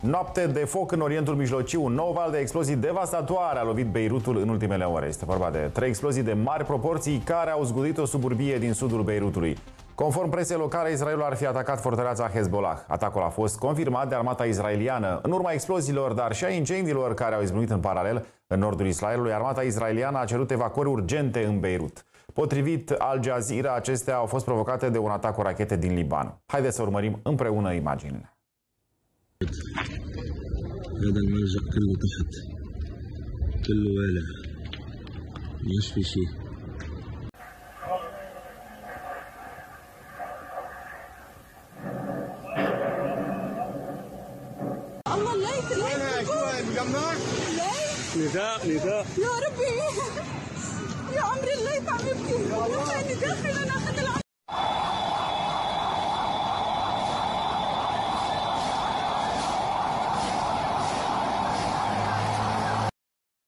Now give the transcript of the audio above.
Noapte de foc în Orientul Mijlociu. Un nou val de explozii devastatoare a lovit Beirutul în ultimele ore. Este vorba de 3 explozii de mari proporții care au zgudit o suburbie din sudul Beirutului. Conform presei locale, Israelul ar fi atacat fortăreața Hezbollah. Atacul a fost confirmat de armata israeliană. În urma exploziilor, dar și a incendiilor care au izbucnit în paralel în nordul Israelului, armata israeliană a cerut evacuări urgente în Beirut. Potrivit Al Jazeera, acestea au fost provocate de un atac cu rachete din Liban. Haideți să urmărim împreună imaginile. هذا الملجأ كله تحت كله والع مش في شيء الله الليث شو هاي مجمع؟ نداء يا ربي يا عمري الليث عم يبكي نداء خلينا ناخذ